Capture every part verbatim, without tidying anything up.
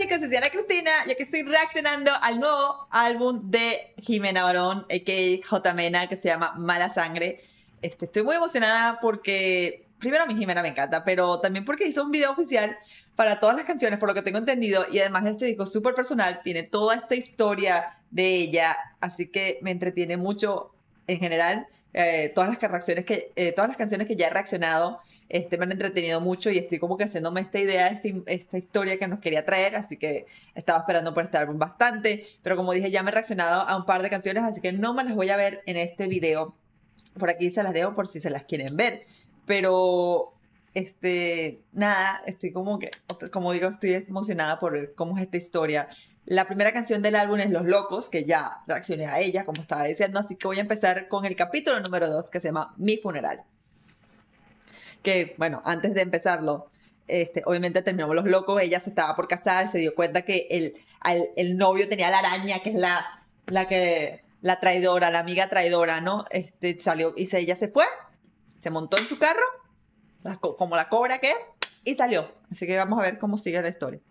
chicos, soy Ana Cristina, ya que estoy reaccionando al nuevo álbum de Jimena Barón, a k a. J. Mena, que se llama Mala Sangre. Este, estoy muy emocionada porque, primero, a mi Jimena me encanta, pero también porque hizo un video oficial para todas las canciones, por lo que tengo entendido, y además este disco súper personal, tiene toda esta historia de ella, así que me entretiene mucho en general. Eh, todas las reacciones que eh, todas las canciones que ya he reaccionado este, me han entretenido mucho y estoy como que haciéndome esta idea, este, esta historia que nos quería traer, así que estaba esperando por este álbum bastante, pero como dije ya me he reaccionado a un par de canciones, así que no me las voy a ver en este video. Por aquí se las dejo por si se las quieren ver, pero este, nada, estoy como que, como digo, estoy emocionada por ver cómo es esta historia. La primera canción del álbum es Los Locos, que ya reaccioné a ella, como estaba diciendo, así que voy a empezar con el capítulo número dos, que se llama Mi Funeral. Que, bueno, antes de empezarlo, este, obviamente terminamos Los Locos, ella se estaba por casar, se dio cuenta que el, el, el novio tenía la araña, que es la, la que, la traidora, la amiga traidora, ¿no? Este, salió, y se, ella se fue, se montó en su carro, la, como la cobra que es, y salió. Así que vamos a ver cómo sigue la historia.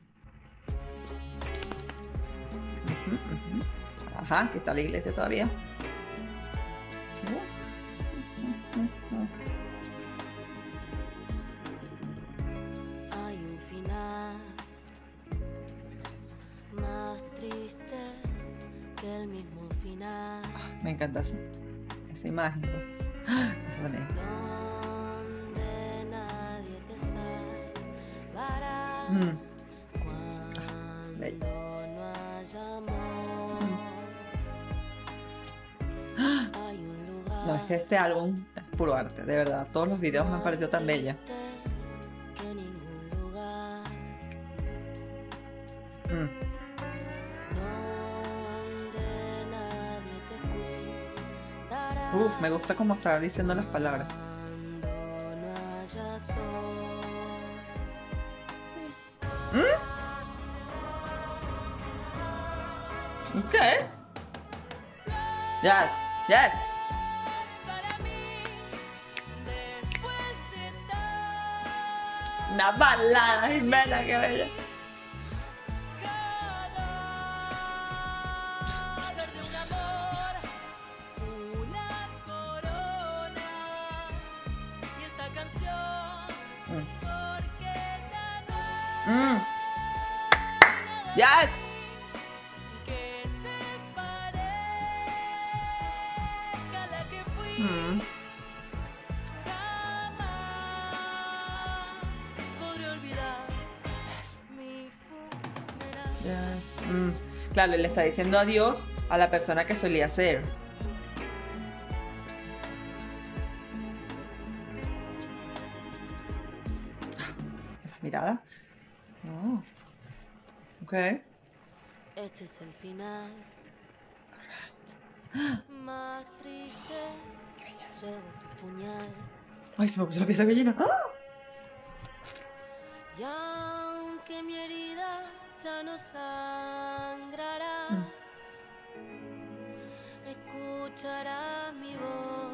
Ajá, aquí está la iglesia todavía. Hay un final más triste que el mismo final. Me encanta esa, esa imagen. Donde nadie te salvará. Mm. Cuando no haya amor. No, es que este álbum es puro arte, de verdad. Todos los videos me han parecido tan bellos. Mm. Uf, me gusta cómo está diciendo las palabras. ¿Mm? Ok. Yes, yes. Una balada, Jimena, qué bella. Mm. Mm. Yes. Mm. Yes. Mm. Claro, le está diciendo adiós a la persona que solía ser. Esa mirada. Oh. Ok. Este es el final. Más triste. Llevo tu puñal. Ay, se me puso la piel de gallina. ¡Ah! Y aunque mi herida ya no sangrará, Mm. escucharás mi voz.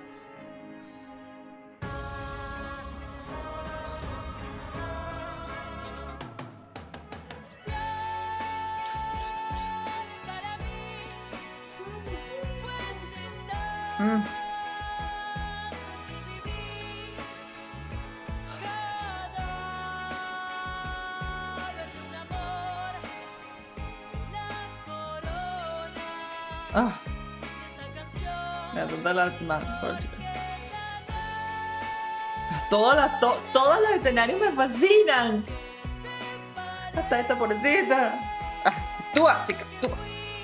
Mm. Ah, me da tanta lástima por el chico. Todas las, to, todos los escenarios me fascinan. Hasta esta pobrecita. Ah, actúa, chica, actúa.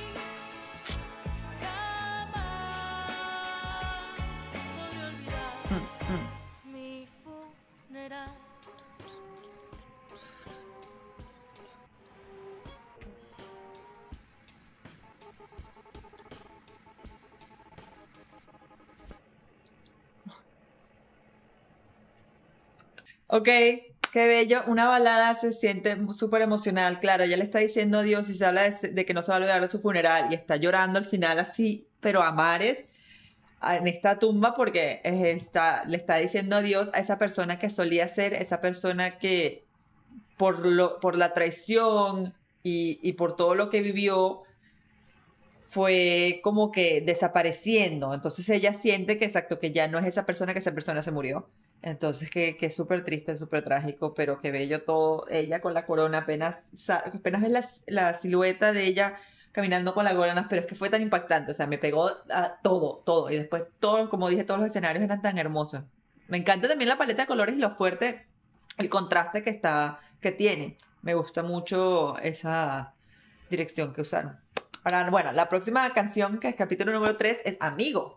Ok, qué bello. Una balada se siente súper emocional. Claro, ella le está diciendo adiós y se habla de, de que no se va a olvidar de su funeral y está llorando al final así, pero a mares, en esta tumba porque está, le está diciendo adiós a esa persona que solía ser, esa persona que por, lo, por la traición, y, y por todo lo que vivió fue como que desapareciendo. Entonces ella siente que exacto, que ya no es esa persona, que esa persona se murió. Entonces que, que es súper triste, súper trágico, pero que bello todo, ella con la corona, apenas, sa- apenas ves la, la silueta de ella caminando con la corona, pero es que fue tan impactante, o sea, me pegó a todo, todo, y después todo, como dije, todos los escenarios eran tan hermosos. Me encanta también la paleta de colores y lo fuerte, el contraste que está, que tiene. Me gusta mucho esa dirección que usaron. Ahora, bueno, la próxima canción, que es capítulo número tres, es Amigo.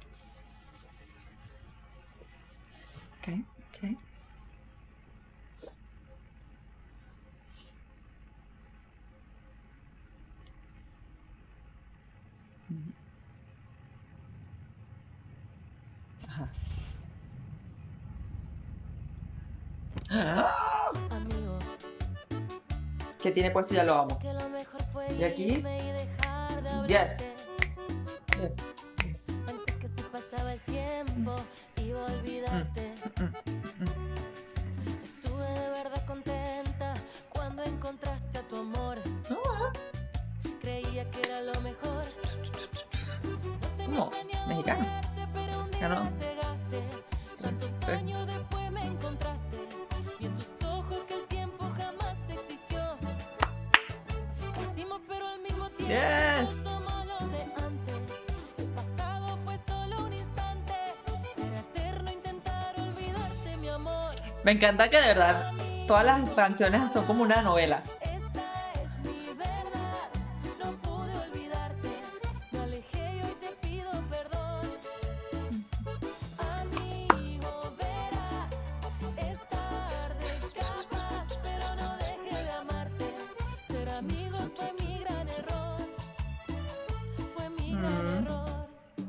Ok, ok. Ajá. Amigo, Que tiene puesto ya lo amo. que lo mejor fue Y aquí, irme y dejar de yes. hablarte. Yes, yes. Pensé que si pasaba el tiempo iba a olvidarte. Estuve de verdad contenta cuando encontraste a tu amor. Ah, Creía que era lo mejor. No tenía ¿cómo? planeado Mexicano. verte, pero un día Ganó. llegaste. Tantos Sí. años después me encontraste. Y en tus ojos que el tiempo jamás existió. Crecimos pero al mismo tiempo Yes. somos los de antes. El pasado fue solo un instante. Será eterno intentar olvidarte, mi amor. Me encanta que de verdad todas las canciones son como una novela. Esta es mi verdad. No pude olvidarte. Me alejé y hoy te pido perdón. Amigo, verás, es tarde capaz, pero no dejé de amarte. Ser amigos fue mi gran error. Fue mi gran error.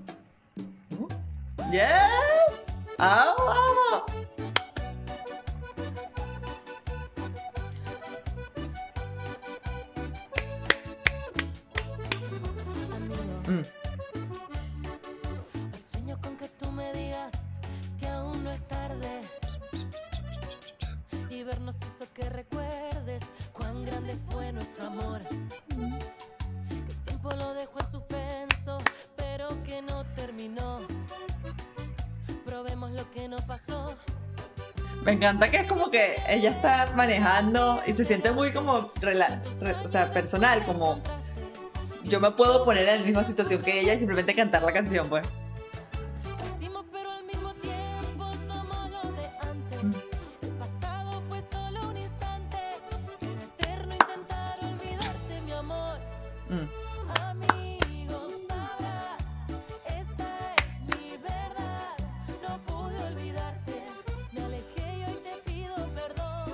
Yes. Amo, amo. Amigo, Mm. hoy sueño con que tú me digas que aún no es tarde. Y vernos hizo que recuerdes cuán grande fue nuestro amor. Que el tiempo lo dejó en suspenso, pero que no terminó. Probemos lo que no pasó. Me encanta que es como que ella está manejando y se siente muy como, rela- re- o sea, personal, como yo me puedo poner en la misma situación que ella y simplemente cantar la canción, pues. Crecimos pero al mismo tiempo somos los de antes. El pasado fue solo un instante. Será eterno intentar olvidarte, mi amor. Mm. Amigo, sabrás, esta es mi verdad. No pude olvidarte. Me alejé y hoy te pido perdón.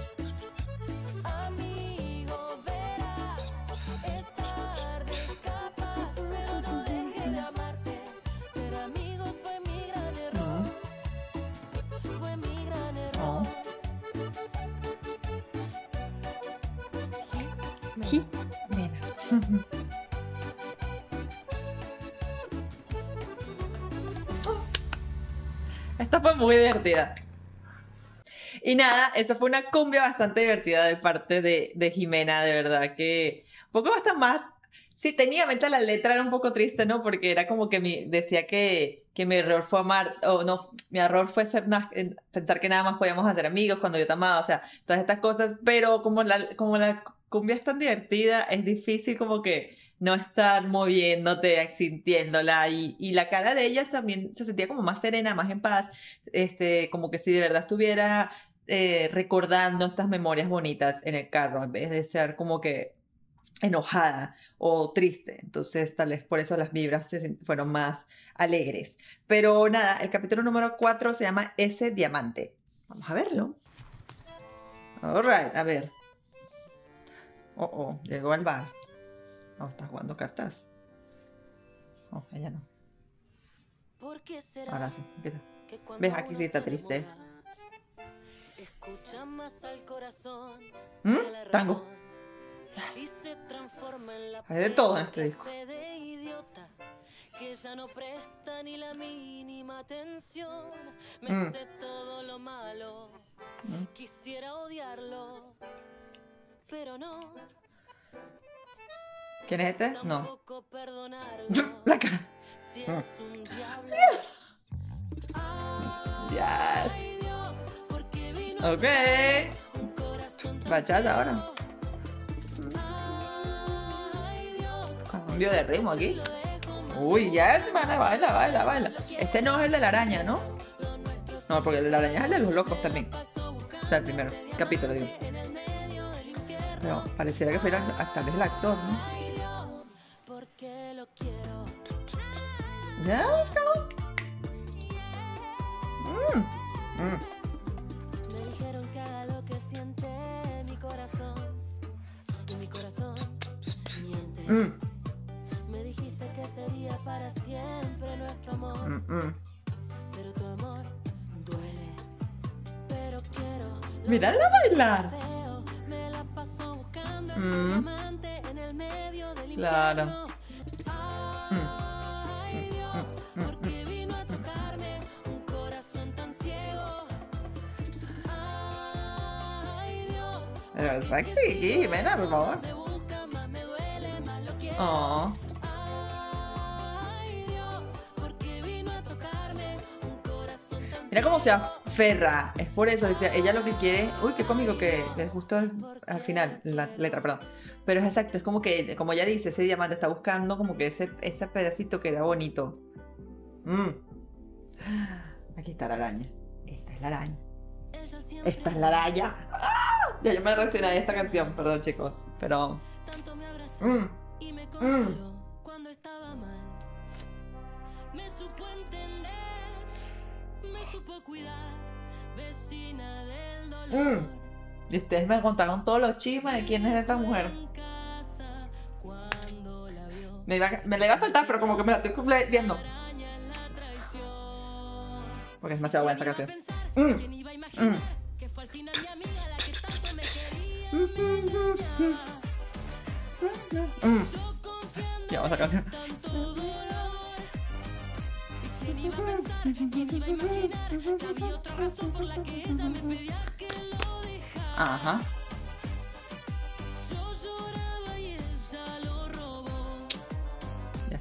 Amigo, verás, es tarde capaz, pero no dejé de amarte. Ser amigos fue mi gran error. Fue mi gran error. Ji- Mena. Esta fue muy divertida. Y nada, esa fue una cumbia bastante divertida de parte de, de Jimena, de verdad que un poco bastante más. Sí, técnicamente la letra era un poco triste, ¿no? Porque era como que mi, decía que, que mi error fue amar, o no, mi error fue ser más, en- pensar que nada más podíamos hacer amigos cuando yo te amaba, o sea, todas estas cosas, pero como la, como la cumbia es tan divertida, es difícil como que no estar moviéndote, sintiéndola, y, y la cara de ella también se sentía como más serena, más en paz, este, como que si de verdad estuviera eh, recordando estas memorias bonitas en el carro, en vez de ser como que enojada o triste. Entonces, tal vez por eso las vibras se sint- fueron más alegres. Pero nada, el capítulo número cuatro se llama Ese Diamante. Vamos a verlo. Alright, a ver. Oh, oh, llegó al bar. Oh, está jugando cartas. Oh, ella no. ¿Por qué será Ahora sí, empieza. que cuando ¿Ves? Aquí uno sí está se triste. enamora, escucha más al corazón ¿Mm? que a la Tango. razón, y se transforma en la Hay de todo en este peor disco. clase de idiota que ya no presta ni la mínima atención. Me Mm. sé todo lo malo, Mm. quisiera odiarlo, pero no. ¿Quién es este? No. Tampoco perdonarlo La cara. si es un diablo. Yes. Ay, Dios, porque vino Ok. un corazón tan Bachata ahora. ciego. Ay, Dios, Cambio de ritmo aquí. lo dejo mal. Uy, yes, mana, baila, baila, baila. Este no es el de la araña, ¿no? No, porque el de la araña es el de los locos también. O sea, el primero capítulo, digo. Pero pareciera que fuera hasta vez el actor, ¿no? Ay, Dios, porque lo quiero. Ya, let's go. Mm, mm. Me dijeron que haga lo que siente mi corazón. Y mi corazón miente. Mm, Me dijiste que sería para siempre nuestro amor. mm, mm. Pero tu amor duele. Pero quiero. lo Mírala bailar. feo. Me la paso buscando a su Mm. amante en el medio del Claro. infierno. Ay, Dios, porque vino a tocarme un corazón tan ciego. Ay, Dios, Pero sexy, Jimena, por favor. me busca, más me duele, más lo quiero. Oh. Ay, Dios, porque vino a tocarme un corazón tan Mira cómo se aferra. Es por eso, dice, ella lo que quiere. Uy, qué cómico que que justo al, al final, la letra, perdón. Pero es exacto, es como que, como ella dice, ese diamante está buscando como que ese, ese pedacito que era bonito. Mm. Aquí está la araña. Esta es la araña. Ella siempre Esta es la araña. ¡Ah! Ya yo me reaccioné a esta canción, perdón chicos. Pero. tanto me abrazó Mm. y me consoló cuando estaba mal. Me supo entender, me supo cuidar, vecina del dolor. Mm. Y ustedes me contaron todos los chismes de quién es esta mujer. En casa, cuando la vio, Me, iba, me la iba a saltar, pero como que me la estoy cumple- viendo. araña en la traición. Porque es demasiado buena esta ¿Quién canción. iba a pensar? Mm. ¿Quién iba a imaginar que fue al final mi amiga la que tanto me quería? Mm. Yo confiando Ya, otra canción. tanto dolor. ¿Y quién iba a pensar? ¿Quién iba a imaginar que había otra razón por la que ella me pedía que lo dejara? Ajá. Yo lloraba y ella lo robó. Yes.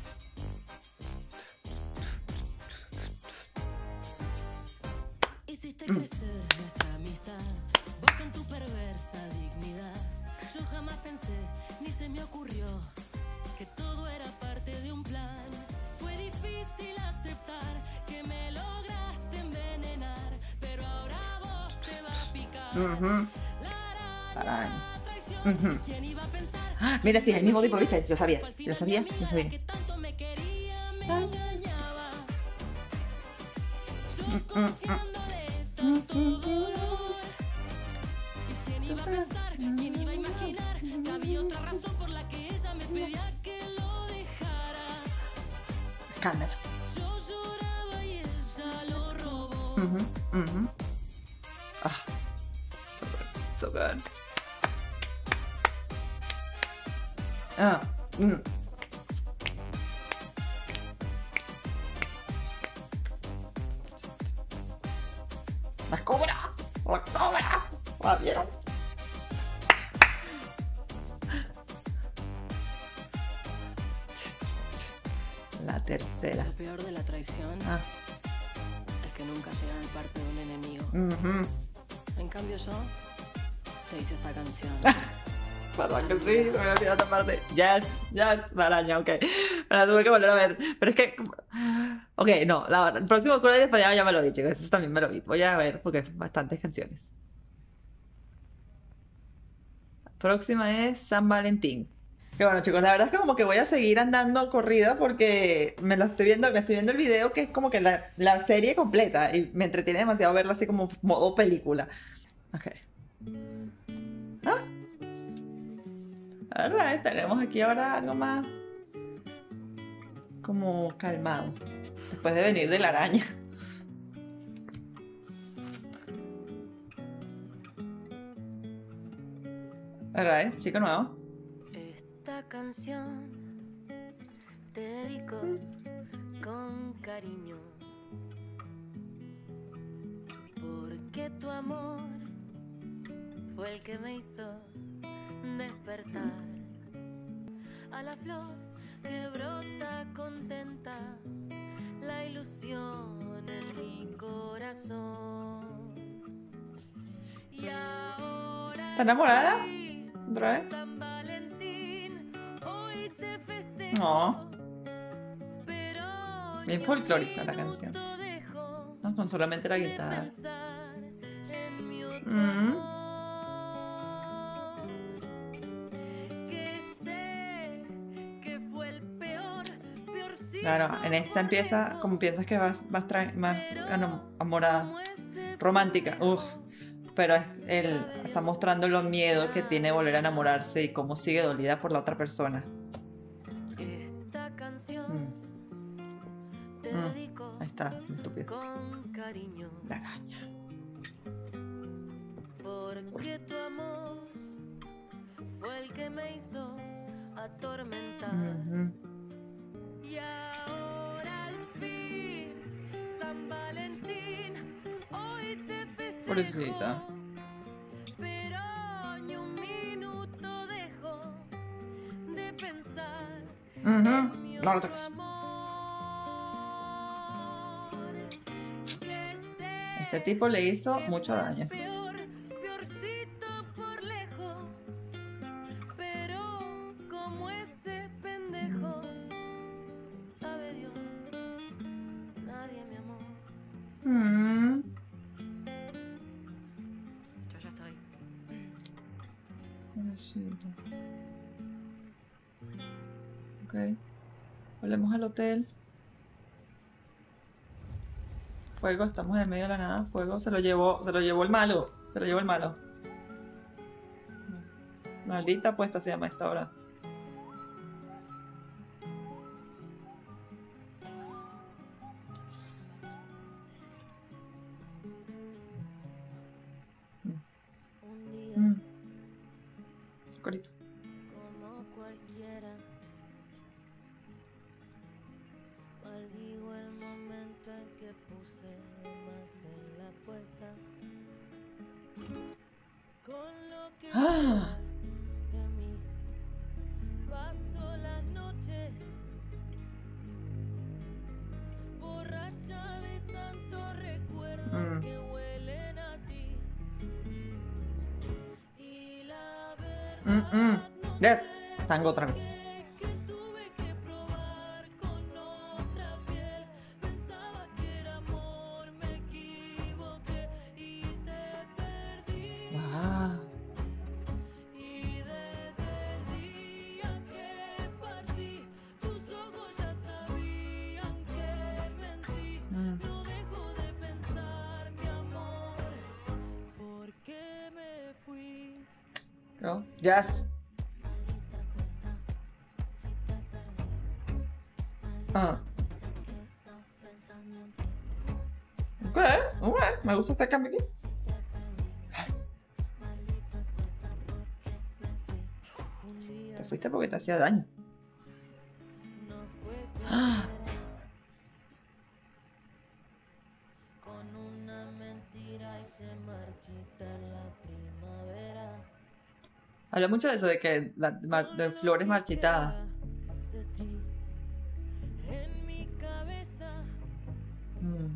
Hiciste crecer nuestra amistad, vos con tu perversa dignidad. Yo jamás pensé, ni se me ocurrió, que todo era parte de un plan. Fue difícil aceptar que me lograste envenenar, pero ahora vos te va a picar. Ujú. La La araña, araña. la traición. Ujú. ¿Quién iba a pensar? Ah, mira, sí, es el mismo tipo, ¿viste? Yo sabía. Fue al Yo final sabía, mi yo amiga sabía. la que tanto me quería, me engañaba. Yo confiándole tanto dolor. ¿Y quién iba a pensar? ¿Quién iba a imaginar que había otra razón por la que ella me pedía que lo dejara? Escándalo. Yo lloraba y ella lo robó. Ujú, ujú. Ah, so good, so good. Ah, mm. ¡La cobra! ¡La cobra! ¿La vieron? La tercera. Lo peor de la traición Ah, es que nunca llega de parte de un enemigo. ujú. En cambio yo te hice esta canción. Perdón que sí, me había olvidado esta parte. Yes, yes, la araña, ok. Me la tuve que volver a ver. Pero es que. Ok, no, la, el próximo Cruella de España ya me lo vi, chicos. Eso también me lo vi. Voy a ver porque es bastantes canciones. Próxima es San Valentín. Que bueno, chicos, la verdad es que como que voy a seguir andando corrida porque me lo estoy viendo, me estoy viendo el video que es como que la, la serie completa y me entretiene demasiado verla así como modo película. Ok. ¿Ah? Alright, tenemos aquí ahora algo más como calmado. Después de venir de la araña. Alright, chico nuevo. Esta canción te dedico con cariño, porque tu amor fue el que me hizo despertar. a la flor que brota contenta, la ilusión en mi corazón. Y ahora ¿Está enamorada? ¿Otra vez? San Valentín, hoy te festejo. No. Pero Bien ni folclórica un la canción. minuto dejo No, con solamente la de guitarra. pensar en mi otro Mm. amor. Que sé que fue el peor, peorcito Claro, en esta por empieza lejos, como piensas que vas, vas tra- más pero enamorada, como ese romántica. Uf. pendejo. Pero es- él está mostrando los miedos que tiene de volver a enamorarse y cómo sigue dolida por la otra persona. Esta canción Mm, te mm. dedico Ahí está, estúpido. con cariño, La araña. porque tu amor fue el que me hizo atormentar. Ujú. Y ahora al fin, San Valentín, hoy te festejo. Pobrecita. Pero ni un minuto dejo de pensar Ujú. en mi No lo otro toques. amor. Que sé Este tipo le hizo que mucho fue daño. peor, peorcito por lejos, pero como ese pendejo, sabe Dios, nadie me amó. Mm. Yo ya estoy. Pobrecita. Ok. Volvemos al hotel. Fuego, estamos en el medio de la nada. Fuego, se lo llevó, se lo llevó el malo. Se lo llevó el malo. Maldita apuesta se llama esta hora. Un día Mm. Corito. como cualquiera, maldigo el momento en que puse de más en la apuesta. Con lo que ¡Ah! queda de mí, paso las noches borracha de tantos recuerdos Mm. que huelen a ti. Y la Mm, mm. verdad no Yes. sé Tango otra vez. que tuve que probar con otra piel. Pensaba que era amor, me equivoqué y te perdí. Wow. Y desde el día que partí, tus ojos ya sabían que mentí. Mm. No dejo de pensar, mi amor, ¿por qué me fui? ¿No? Yes. Maldita puesta, si te perdí. Ah. Maldita que no pensando en ti. Ok, ok. Me gusta este cambio aquí. Si te perdí. Yes. Maldita puesta porque me fui. Un día Te fuiste porque te hacía daño. no fue Ah. cualquiera. Con una mentira y se marchita la primavera. Habla mucho de eso, de que la, mar- de flores marchitadas. De ti en mi cabeza Mm.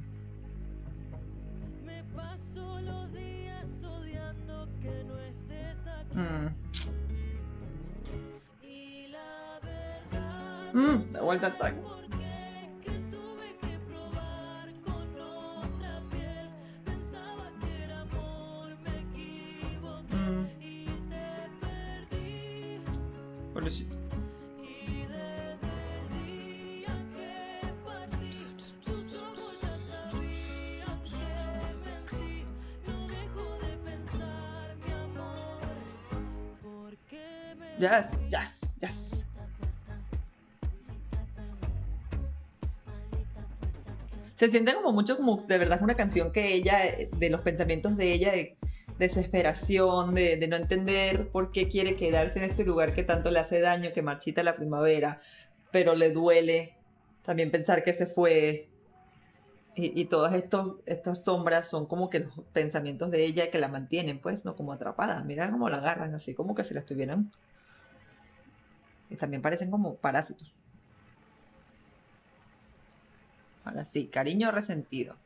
me paso los días odiando que no estés aquí. Mm. Y la verdad Mm. De vuelta al tango. porque que tuve que probar con otra piel. Pensaba que era amor, me equivoqué Mm. y te perdí. Pobrecito. Y desde el día que partí, tus ojos ya sabían que mentí. No dejo de pensar, mi amor, ¿por qué me Yes, yes, yes. Se siente como mucho como de verdad es una canción que ella, eh, de los pensamientos de ella, de desesperación, de, de no entender por qué quiere quedarse en este lugar que tanto le hace daño, que marchita la primavera, pero le duele también pensar que se fue. Y, y todas estos, estas sombras son como que los pensamientos de ella que la mantienen, pues, ¿no? Como atrapada. Mira cómo la agarran, así como que si la estuvieran Y también parecen como parásitos. Ahora sí, cariño resentido.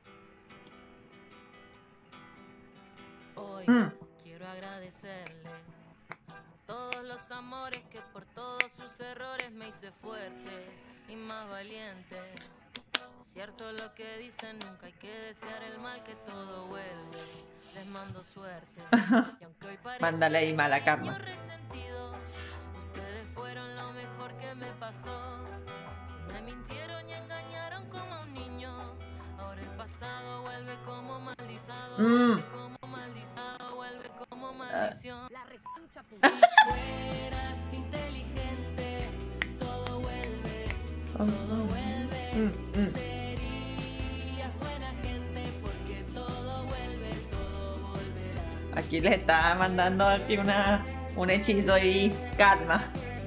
Hoy Mm. quiero agradecerle a todos los amores que por todos sus errores me hice fuerte y más valiente. Es cierto lo que dicen, nunca hay que desear el mal, que todo vuelve. Les mando suerte. Y aunque hoy parezca Mándale ahí mala karma. resentido, ustedes fueron lo mejor que me pasó. Si me mintieron y engañaron como a un niño, ahora el pasado vuelve como maldición. Mm. Como maldición, vuelve como maldición. La rechucha Si fueras inteligente, todo vuelve, todo vuelve. Mm, mm. Serías buena gente, porque todo vuelve, todo volverá. Aquí les está mandando aquí una, un hechizo y karma.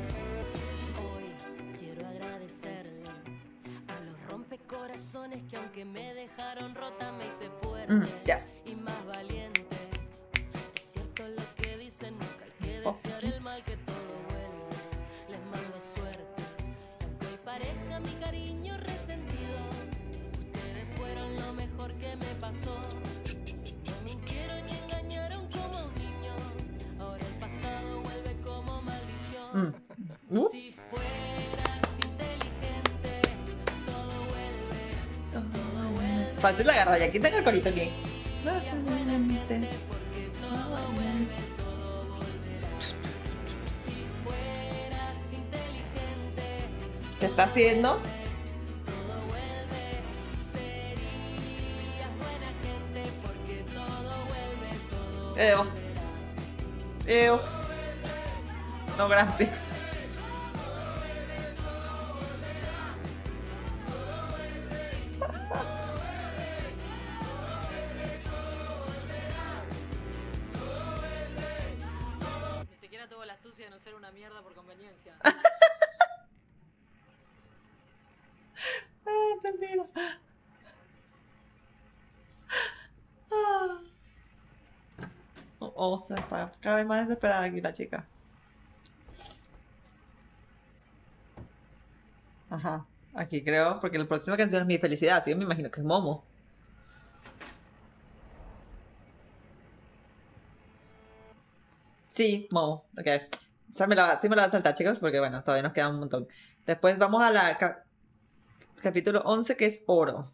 Hoy quiero agradecerle a los rompecorazones que aunque me dejaron rota me hice fuerte Mm, yes. y más valiente. Es cierto lo que dicen, nunca hay que Oh. desear el mal, que todo vuelve. Les mando suerte. Y aunque hoy parezca mi cariño resentido, ustedes fueron lo mejor que me pasó. Si me mintieron y engañaron como un niño, ahora el pasado vuelve como maldición. Mm. Uh. Si fueras inteligente, todo vuelve, todo vuelve. Fácil de agarrar. Y aquí tengo el corito aquí. Porque todo vuelve, todo volverá. Si fueras inteligente, ¿Qué está haciendo? todo vuelve. Serías buena gente, porque todo vuelve, todo Eo. Eo. No, gracias. Ni siquiera tuvo la astucia de no ser una mierda por conveniencia. Ah, te miro. Ah. Oh, oh, se está cada vez más desesperada aquí la chica. Ajá. Aquí creo, porque la próxima canción es Mi Felicidad, así que me imagino que es Momo. Sí, Momo, ok. Esa me la, sí me la va a saltar, chicos, porque bueno, todavía nos queda un montón. Después vamos a la ca- capítulo once, que es Oro.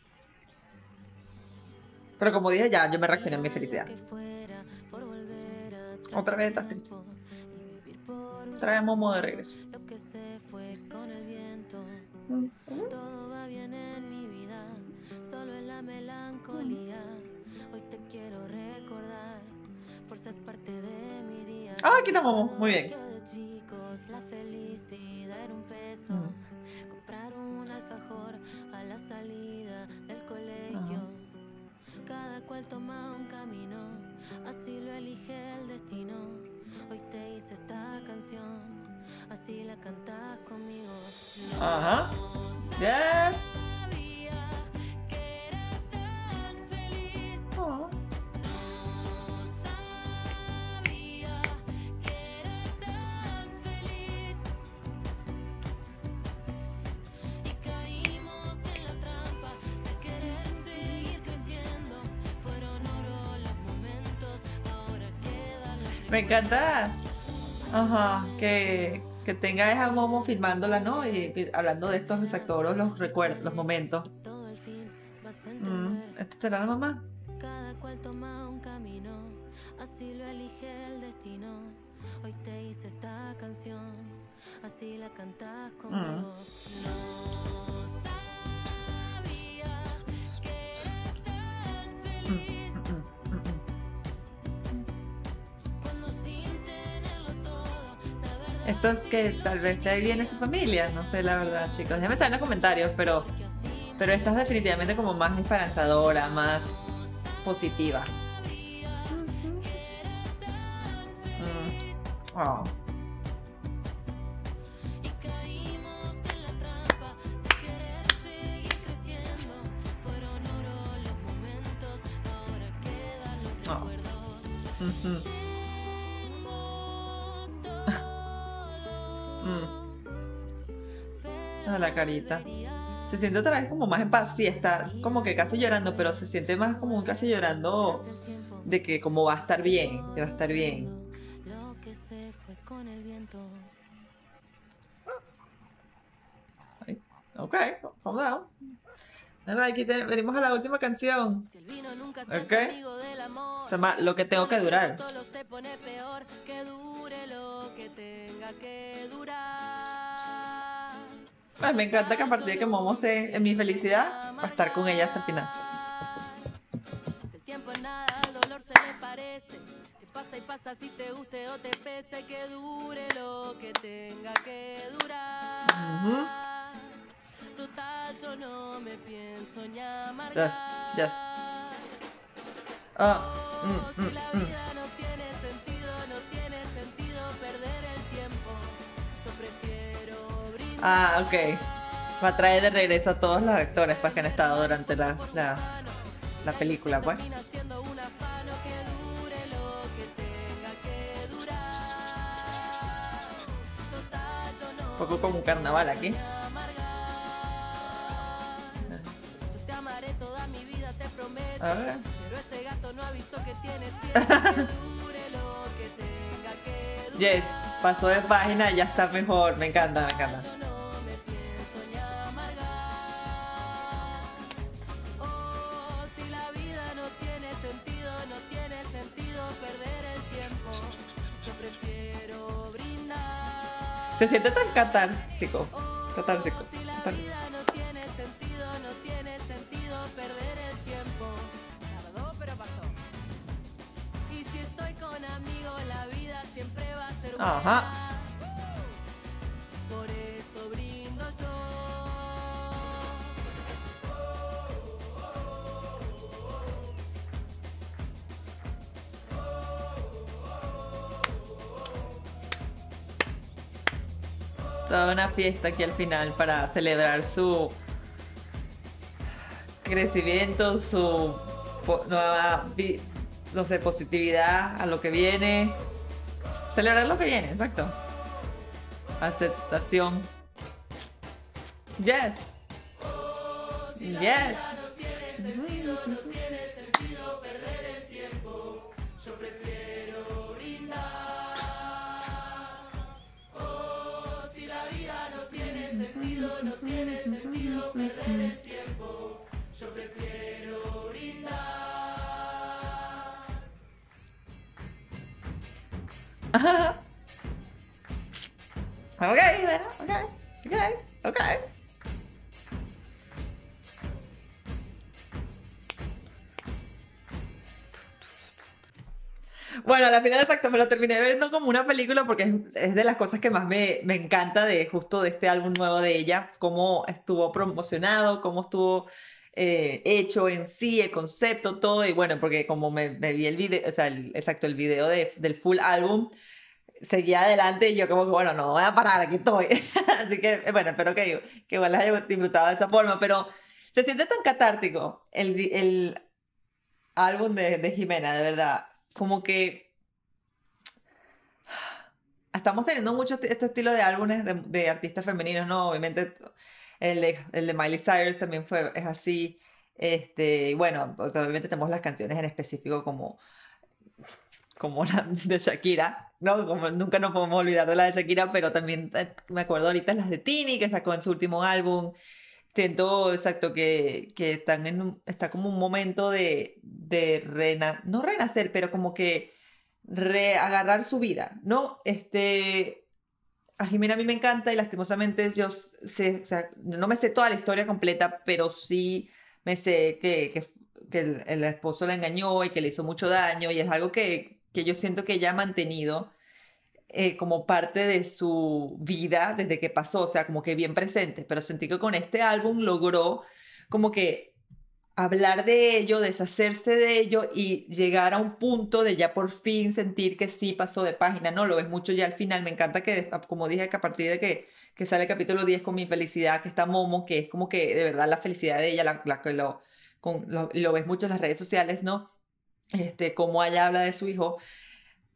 Pero como dije ya, yo me reaccioné a Mi Felicidad. que fuera por volver atrás Otra vez el estás triste. tiempo y vivir por un Trae a Momo de regreso. lo que se fue con el viento. Mm. Todo va bien en mi vida, solo en la melancolía. Hoy te quiero recordar por ser parte de mi día. Ah, aquí está Momo, muy bien. Que de chicos la felicidad era un peso. Mm. Comprar un alfajor a la salida del colegio. Cada cual toma un camino, así lo elige el destino. Hoy te hice esta canción, así la cantas conmigo. Ajá. Yes. Sabía que era tan feliz. Oh. No sabía que era tan feliz. Y caímos en la trampa de querer seguir creciendo. Fueron oro los momentos, ahora quedan los Me encanta. Ajá, que, que tenga esa Momo filmándola, ¿no? Y, y hablando de estos exactos, los recuerdos, los momentos. todo al fin vas a Mm. entender. ¿Esta será la mamá? Cada cual toma un camino, así lo elige el destino. Hoy te hice esta canción, así la cantas conmigo. No sabía que era tan feliz. Cuando sin tenerlo todo, la verdad Esto es que tal vez de ahí viene su familia. No sé, la verdad, chicos. Déjenme saber en los comentarios, pero, pero esta es definitivamente como más esperanzadora, más positiva. Mm. Oh. y caímos en la trampa de querer seguir creciendo. Fueron oro los momentos, ahora quedan los Oh. recuerdos. Ujú. Tengo todo Ah, la carita. Se siente otra vez como más en paz. Sí, está como que casi llorando, pero se siente más como un casi llorando de que como va a estar bien, que va a estar bien. Lo que se fue con el viento. Ay, ok, calm down. Ahora aquí te- venimos a la última canción. Si el vino nunca se Ok. hace amigo del amor. Se llama Lo que tengo que durar. Solo se pone peor, que dure lo que tenga que durar. Ay, me encanta que a partir de que Momo esté en mi felicidad, va a estar con ella hasta el final. Si el tiempo es nada, al dolor se le parece. Que pasa y pasa si te guste o te pese, que dure lo que tenga que durar. Ujú. Total, yo no me pienso ni Yes, amargar. yes. Ah, mm, Si mm, la mm. vida no tiene sentido, no tiene sentido perder el tiempo. Yo prefiero brindar. Ah, ok. Va a traer de regreso a todos los actores pues, que han estado durante la, la, la película, pues. Termina siendo un afano, que dure lo que tenga que durar. Total, yo no Un poco como un carnaval aquí. me amargar. Yo te amaré toda mi vida, te prometo. A ver. Pero ese gato no avisó que tiene sed, que dure lo que tenga que durar. Yes, pasó de página y ya está mejor. Me encanta, me encanta. Yo no me pienso ni amargar. Oh, si la vida no tiene sentido, no tiene sentido perder el tiempo. Yo prefiero brindar. Se siente tan catártico. Catártico. Si la catártico. vida no tiene sentido, no tiene sentido perder el tiempo. Tardó, pero pasó. Y si estoy con amigos, la vida siempre va a ser buena. Ajá. Por eso brindo yo. Toda una fiesta aquí al final para celebrar su crecimiento, su po- nueva, vi- no sé, positividad a lo que viene. Celebrar lo que viene, exacto. Aceptación. Yes. Yes. Ok, bueno, ok, ok, ok. Bueno, a la final exacto, me lo terminé viendo como una película porque es, es de las cosas que más me, me encanta de justo de este álbum nuevo de ella, cómo estuvo promocionado, cómo estuvo eh, hecho en sí, el concepto, todo, y bueno, porque como me, me vi el video, o sea, el- exacto, el video de- del full álbum, seguía adelante y yo como que, bueno, no voy a parar, aquí estoy. Así que, eh, bueno, espero que, que igual las haya disfrutado de esa forma, pero se siente tan catártico el, vi- el álbum de, de Jimena, de verdad. Como que estamos teniendo mucho este este estilo de álbumes de, de artistas femeninos, ¿no? Obviamente el de, el de Miley Cyrus también fue, es así. Este, y bueno, pues, obviamente tenemos las canciones en específico como como la de Shakira, ¿no? Como nunca nos podemos olvidar de la de Shakira, pero también eh, me acuerdo ahorita las de Tini, que sacó en su último álbum. Siento exacto que, que están en un, está como un momento de, de rena, no renacer, pero como que reagarrar su vida, ¿no? Este, a Jimena a mí me encanta y lastimosamente yo sé, o sea, no me sé toda la historia completa, pero sí me sé que, que, que el, el esposo la engañó y que le hizo mucho daño y es algo que, que yo siento que ella ha mantenido eh, como parte de su vida desde que pasó, o sea, como que bien presente, pero sentí que con este álbum logró como que hablar de ello, deshacerse de ello y llegar a un punto de ya por fin sentir que sí pasó de página, ¿no? Lo ves mucho ya al final, me encanta que, como dije, que a partir de que, que sale el capítulo diez con Mi Felicidad, que está Momo, que es como que de verdad la felicidad de ella, la, la que lo, con, lo, lo ves mucho en las redes sociales, ¿no? Este, como ella habla de su hijo,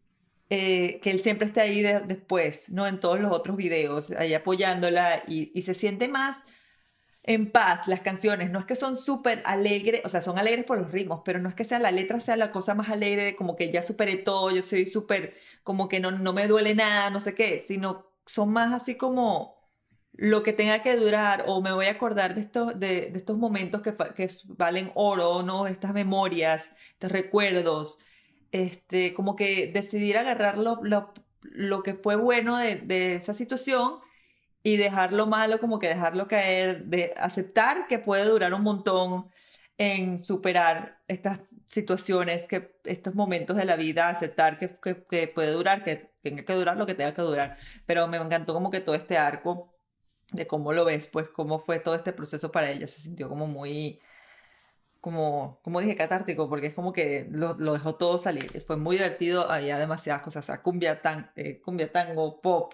eh, que él siempre esté ahí de- después, ¿no? En todos los otros videos, ahí apoyándola y, y se siente más en paz las canciones. No es que son súper alegres, o sea, son alegres por los ritmos, pero no es que sea la letra sea la cosa más alegre de como que ya superé todo, yo soy súper, como que no, no me duele nada, no sé qué, sino son más así como lo que tenga que durar o me voy a acordar de estos, de, de estos momentos que, fa- que valen oro, ¿no? Estas memorias, estos recuerdos, este, como que decidir agarrar lo, lo, lo que fue bueno de, de esa situación y dejar lo malo, como que dejarlo caer, de aceptar que puede durar un montón en superar estas situaciones, que estos momentos de la vida, aceptar que, que, que puede durar, que tenga que durar lo que tenga que durar. Pero me encantó como que todo este arco de cómo lo ves, pues cómo fue todo este proceso para ella, se sintió como muy, como, como dije, catártico, porque es como que lo, lo dejó todo salir, fue muy divertido, había demasiadas cosas, o sea, cumbia, tan, eh, cumbia tango, pop,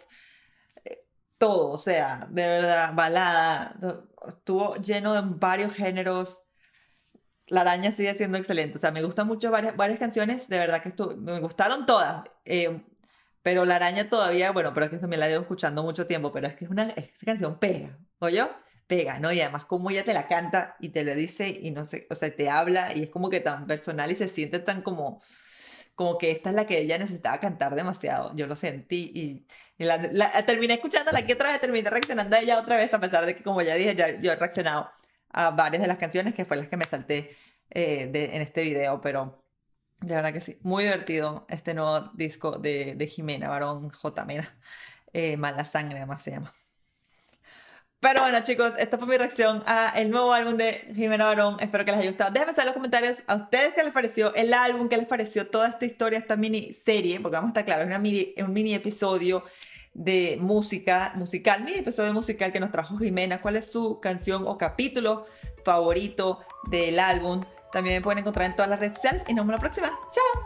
todo, o sea, de verdad, balada, to- estuvo lleno de varios géneros. La Araña sigue siendo excelente, o sea, me gustan mucho varias, varias canciones, de verdad que estu- me gustaron todas, eh, pero La Araña todavía, bueno, pero es que también la llevo escuchando mucho tiempo, pero es que es una, esa canción pega, ¿oye? Pega, ¿no? Y además como ella te la canta y te lo dice y no sé, o sea, te habla y es como que tan personal y se siente tan como como que esta es la que ella necesitaba cantar demasiado. Yo lo sentí y, y la, la- terminé escuchándola aquí otra vez, terminé reaccionando a ella otra vez, a pesar de que, como ya dije, ya, yo he reaccionado a varias de las canciones que fue las que me salté eh, de- en este video, pero de verdad que sí, muy divertido este nuevo disco de, de Jimena Barón J. Mena, eh, Mala Sangre además se llama. Pero bueno, chicos, esta fue mi reacción a el nuevo álbum de Jimena Barón. Espero que les haya gustado. Déjenme saber en los comentarios a ustedes qué les pareció el álbum, qué les pareció toda esta historia, esta mini serie, porque vamos a estar claros, es una mini, un mini episodio de música, musical, mini episodio musical que nos trajo Jimena. ¿Cuál es su canción o capítulo favorito del álbum? También me pueden encontrar en todas las redes sociales y nos vemos la próxima. ¡Chao!